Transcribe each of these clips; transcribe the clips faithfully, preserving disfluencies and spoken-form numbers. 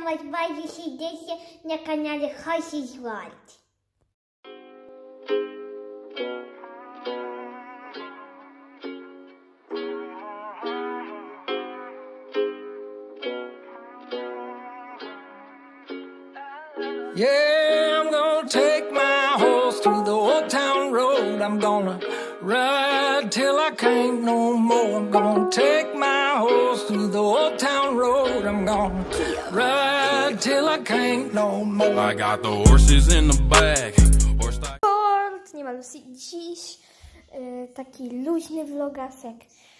witam was bardzo serdecznie na kanale Hosi's World. Yeah, I'm gonna take my horse to the old town road. I'm gonna ride till I can't no more. I'm gonna take my horse to the old town road. I'm gonna ride till I can't no more. I got the horses in the back. Horse Sport, nie ma Lucy. Dziś yy, taki luźny vlogasek.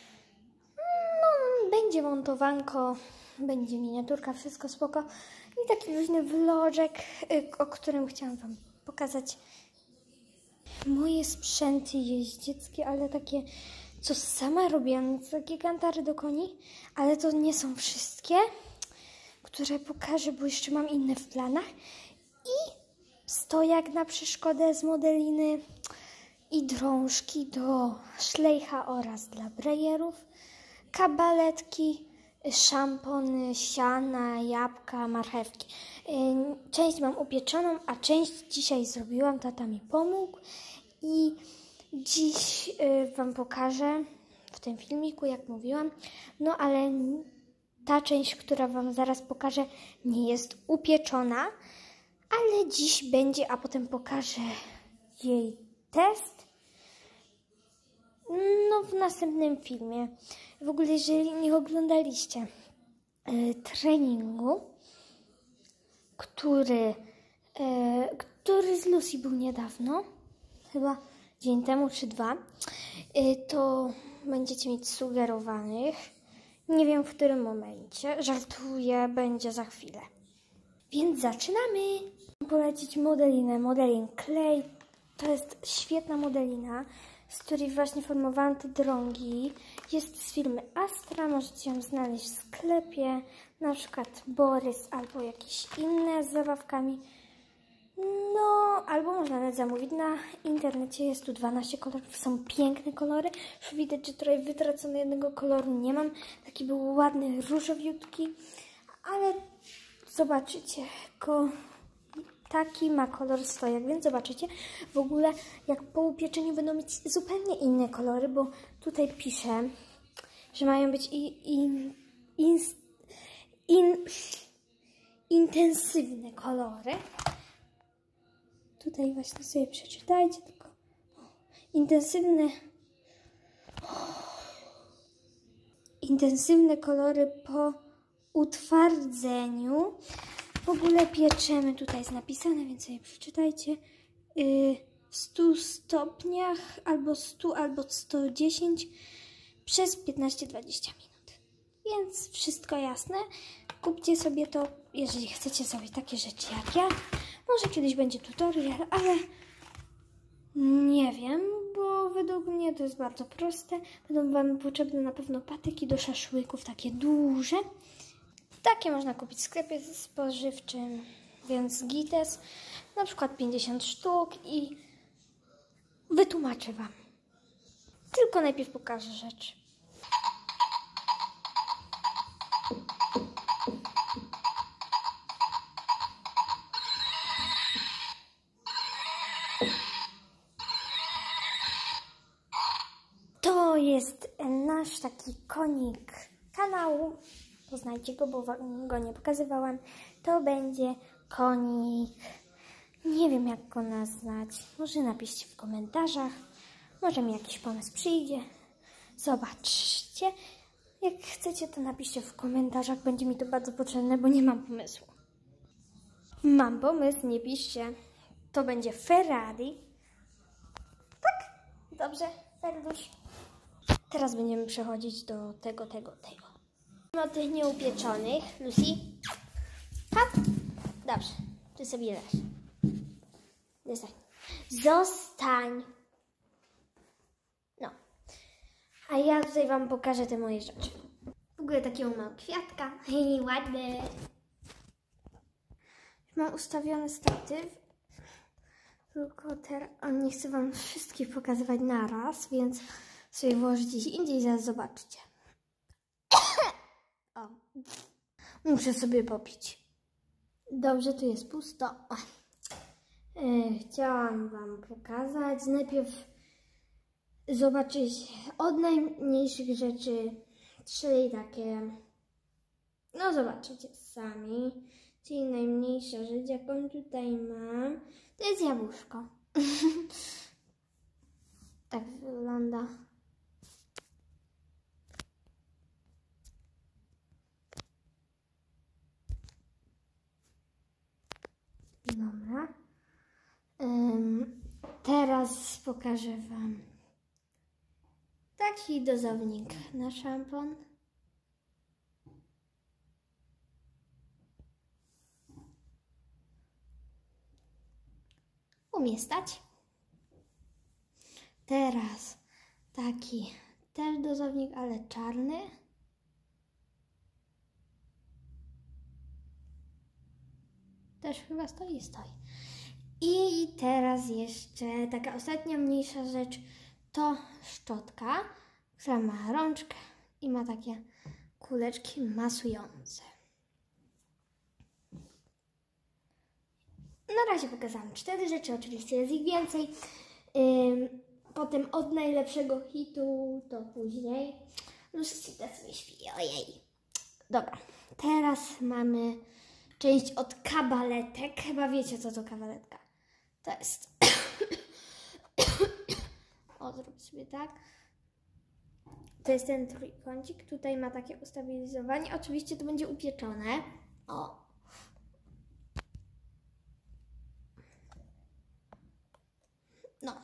No, będzie montowanko, będzie miniaturka, wszystko spoko. I taki luźny vlożek, yy, o którym chciałam wam pokazać moje sprzęty jeździeckie, ale takie, co sama robiłam, takie kantary do koni, ale to nie są wszystkie, które pokażę, bo jeszcze mam inne w planach. I stojak na przeszkodę z modeliny i drążki do szlejcha oraz dla brejerów, kabaletki, szampony, siana, jabłka, marchewki. Część mam upieczoną, a część dzisiaj zrobiłam, tata mi pomógł i dziś wam pokażę w tym filmiku, jak mówiłam, no ale ta część, która wam zaraz pokażę, nie jest upieczona, ale dziś będzie, a potem pokażę jej test, no w następnym filmie. W ogóle, jeżeli nie oglądaliście y, treningu, który, y, który z Lucy był niedawno, chyba dzień temu czy dwa, y, to będziecie mieć sugerowanych. Nie wiem, w którym momencie. Żartuję, będzie za chwilę. Więc zaczynamy. Polecić modelinę, Modelin Clay. To jest świetna modelina, z której właśnie formowałam te drągi. Jest z firmy Astra, możecie ją znaleźć w sklepie, na przykład Borys albo jakieś inne z zabawkami. No, albo można nawet zamówić na internecie, jest tu dwanaście kolorów, są piękne kolory. Już widać, że trochę wytracony jednego koloru nie mam. Taki był ładny, różowiutki, ale zobaczycie go. Taki ma kolor stojak, więc zobaczycie w ogóle, jak po upieczeniu będą mieć zupełnie inne kolory, bo tutaj piszę, że mają być i, i, in, in, intensywne kolory. Tutaj właśnie sobie przeczytajcie tylko. Intensywne, intensywne kolory po utwardzeniu. W ogóle pieczemy, tutaj jest napisane, więc sobie przeczytajcie, yy, w stu stopniach, albo stu, albo sto dziesięć przez piętnaście do dwudziestu minut. Więc wszystko jasne. Kupcie sobie to, jeżeli chcecie zrobić takie rzeczy jak ja. Może kiedyś będzie tutorial, ale nie wiem, bo według mnie to jest bardzo proste. Będą wam potrzebne na pewno patyki do szaszłyków, takie duże. Takie można kupić w sklepie spożywczym, więc Gites, na przykład pięćdziesiąt sztuk i wytłumaczę wam. Tylko najpierw pokażę rzeczy. To jest nasz taki konik kanału. Poznajcie go, bo go nie pokazywałam. To będzie konik. Nie wiem, jak go nazwać. Może napiszcie w komentarzach. Może mi jakiś pomysł przyjdzie. Zobaczcie. Jak chcecie, to napiszcie w komentarzach. Będzie mi to bardzo potrzebne, bo nie mam pomysłu. Mam pomysł, nie piszcie. To będzie Ferrari. Tak? Dobrze, serdusz. Teraz będziemy przechodzić do tego, tego, tego. Od tych nieupieczonych. Lucy? Hop. Dobrze. Ty sobie leż. Zostań. Zostań. No. A ja tutaj wam pokażę te moje rzeczy. W ogóle takiego mam kwiatka. Hej, ładny. Mam ustawiony statyw. Tylko teraz nie chcę wam wszystkich pokazywać naraz, więc sobie włożę gdzieś indziej, zaraz zobaczycie. O, muszę sobie popić. Dobrze, tu jest pusto. E, chciałam Wam pokazać. Najpierw zobaczyć od najmniejszych rzeczy, czyli takie, no zobaczycie sami, czyli najmniejsza rzecz, jaką tutaj mam, to jest jabłuszko. Tak wygląda. Dobra. Um, teraz pokażę Wam taki dozownik na szampon. Umie stać. Teraz taki też dozownik, ale czarny. Też chyba stoi, stoi. I teraz jeszcze taka ostatnia mniejsza rzecz to szczotka, która ma rączkę i ma takie kuleczki masujące. Na razie pokazałam cztery rzeczy, oczywiście jest ich więcej. Ym, potem od najlepszego hitu to później. Lucita sobie śpi, ojej. Dobra, teraz mamy część od kabaletek. Chyba wiecie, co to kabaletka. To jest... O, zrobię sobie tak. To jest ten trójkącik. Tutaj ma takie ustabilizowanie. Oczywiście to będzie upieczone. O. No.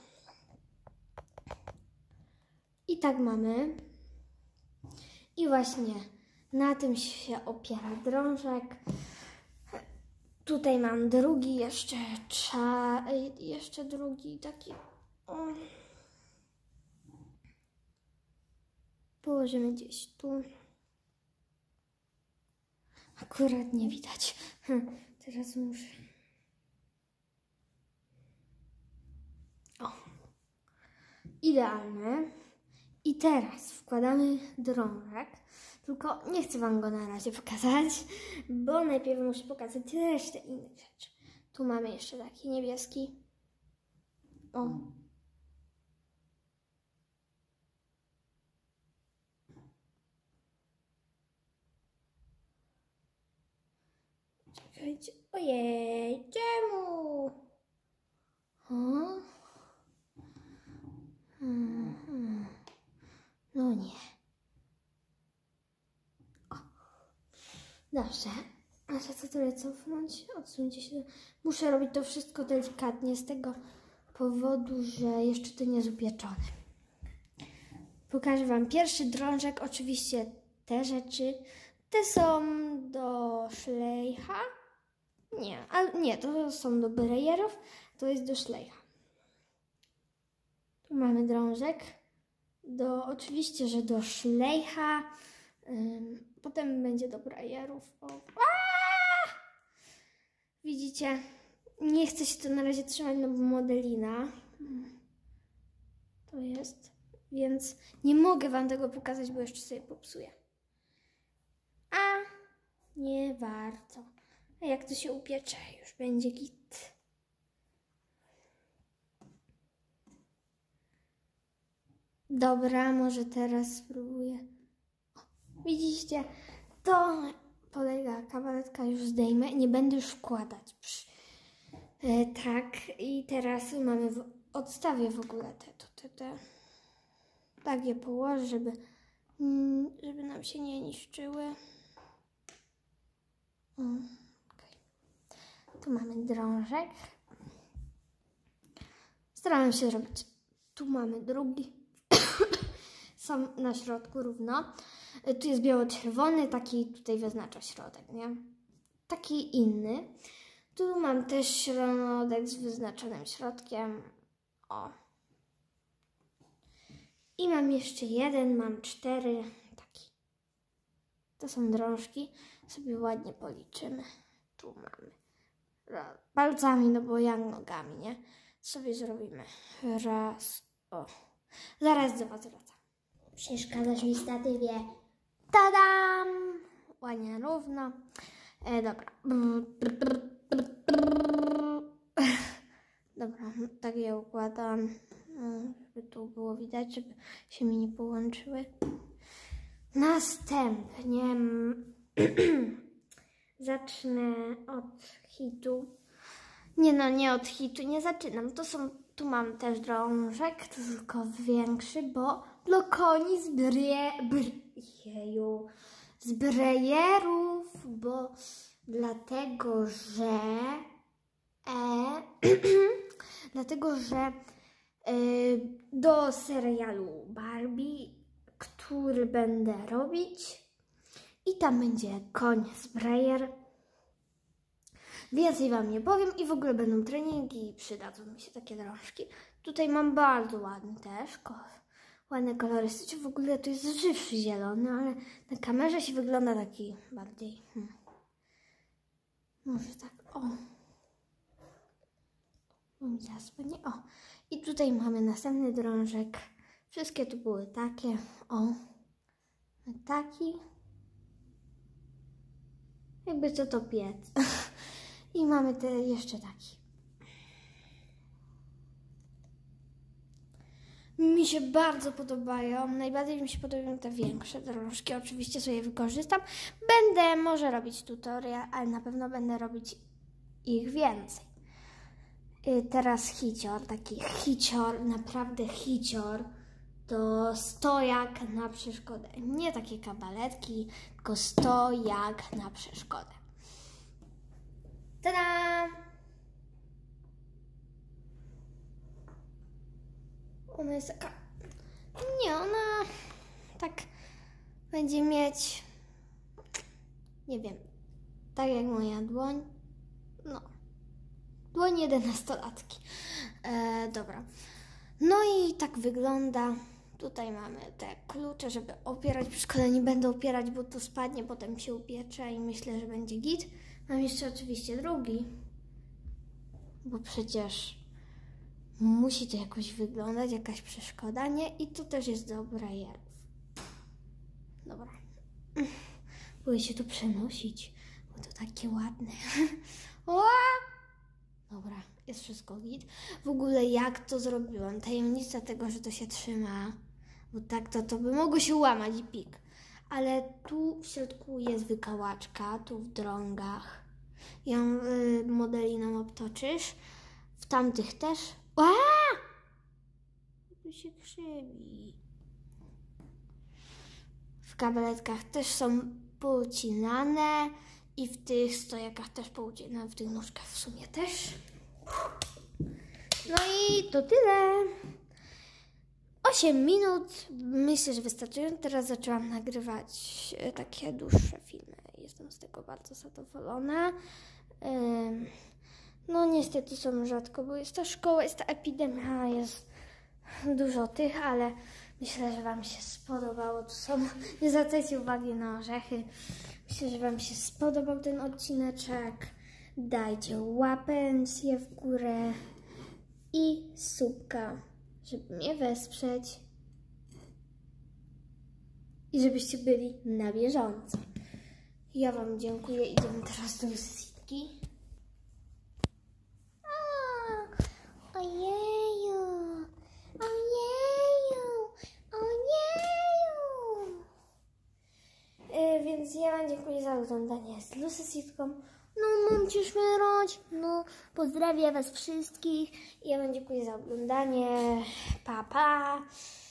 I tak mamy. I właśnie na tym się opiera drążek. Tutaj mam drugi, jeszcze cza, jeszcze drugi taki. Położymy gdzieś tu. Akurat nie widać. Teraz muszę. O. Idealne. I teraz wkładamy drążek. Tylko nie chcę Wam go na razie pokazać, bo najpierw muszę pokazać resztę innych rzeczy. Tu mamy jeszcze taki niebieski. O. Czekajcie. Ojej, czemu? O? Hmm. No nie. Dobrze, a że to tyle cofnąć, odsuńcie się. Muszę robić to wszystko delikatnie z tego powodu, że jeszcze to nie jest upieczone. Pokażę Wam pierwszy drążek, oczywiście te rzeczy, te są do szlejcha. Nie, ale nie, to są do brejerów, to jest do szlejcha. Tu mamy drążek, do, oczywiście, że do szlejcha. Ym, potem będzie do brajerów. O. Widzicie? Nie chcę się to na razie trzymać, no bo modelina to jest, więc nie mogę Wam tego pokazać, bo jeszcze sobie popsuję. A nie warto. A jak to się upiecze, już będzie git. Dobra, może teraz spróbuję. Widzicie, to polega, kabaletka już zdejmę, nie będę już wkładać. E, tak, i teraz mamy, w, odstawię w ogóle te, te, te, tak je położę, żeby, żeby nam się nie niszczyły. O, okay. Tu mamy drążek. Starałem się zrobić. Tu mamy drugi. Są na środku równo. Tu jest biało-czerwony, taki tutaj wyznacza środek, nie? Taki inny. Tu mam też środek z wyznaczonym środkiem. O. I mam jeszcze jeden, mam cztery. Taki. To są drążki. Sobie ładnie policzymy. Tu mamy. Palcami, no bo jak nogami, nie? Sobie zrobimy. Raz. O. Zaraz do Was wracam. Przeszkadzasz mi, statywie. Tadam! Ładnie równo. E, dobra. je układam, żeby tu było widać, żeby się mi nie połączyły. Następnie zacznę od hitu. Nie no, nie od hitu, nie zaczynam. To są, tu mam też drążek, tylko większy, bo dla koni z brie, brieju, z brejerów, bo dlatego, że e, dlatego, że e, do serialu Barbie, który będę robić, i tam będzie koń z brejer. Więcej wam nie powiem i w ogóle będą treningi i przydadzą mi się takie drążki. Tutaj mam bardzo ładny też, ładne kolorystyczne. W ogóle to jest żywszy zielony, ale na kamerze się wygląda taki bardziej, hmm. może tak, o. Bo mi zasłanie, o. I tutaj mamy następny drążek. Wszystkie tu były takie, o. Taki. Jakby co to piec. I mamy te jeszcze taki. Mi się bardzo podobają. Najbardziej mi się podobają te większe drążki. Oczywiście sobie wykorzystam. Będę może robić tutorial, ale na pewno będę robić ich więcej. Teraz hicior, taki hicior, naprawdę hicior. To stojak na przeszkodę. Nie takie kabaletki, tylko stojak na przeszkodę. Tada! Ona jest taka... Nie, ona tak będzie mieć... Nie wiem. Tak jak moja dłoń. No. Dłoń jedenastolatki. E, dobra. No i tak wygląda. Tutaj mamy te klucze, żeby opierać przeszkodę. Nie będę opierać, bo to spadnie, potem się upiecze i myślę, że będzie git. Mam jeszcze oczywiście drugi, bo przecież musi to jakoś wyglądać, jakaś przeszkoda, nie? I tu też jest do brejerów. Dobra. Boję się tu przenosić, bo to takie ładne. Dobra, jest wszystko git. W ogóle jak to zrobiłam? Tajemnica tego, że to się trzyma, bo tak to, to by mogło się łamać i pik. Ale tu w środku jest wykałaczka, tu w drągach. Ją y, modeliną obtoczysz. W tamtych też. Aaa! Tu się krzywi. W kabeletkach też są poucinane i w tych stojakach też poucinane, w tych nóżkach w sumie też. No i to tyle. osiem minut, myślę, że wystarczająco. Teraz zaczęłam nagrywać takie dłuższe filmy. Jestem z tego bardzo zadowolona. No niestety są rzadko, bo jest ta szkoła, jest ta epidemia, jest dużo tych, ale myślę, że wam się spodobało. Tu są, nie zwracajcie uwagi na orzechy. Myślę, że wam się spodobał ten odcineczek. Dajcie łapęcję w górę i subka, żeby mnie wesprzeć i żebyście byli na bieżąco. Ja wam dziękuję. Idziemy teraz do sitki. Ojeju, ojeju, ojeju. Yy, więc ja wam dziękuję za oglądanie z Lucy Sitką. No, mam cię szmerać. No, pozdrawiam was wszystkich. Ja wam dziękuję za oglądanie. Pa, pa.